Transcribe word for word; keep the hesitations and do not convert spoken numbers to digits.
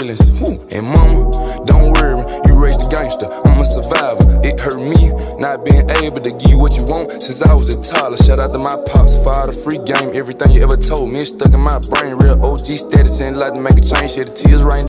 feelings. Whew. And mama, don't worry, you raised a gangster, I'm a survivor. It hurt me not being able to give you what you want since I was a toddler. Shout out to my pops, for the free game, everything you ever told me is stuck in my brain. Real O G status, ain't like to make a change, shit, the tears rain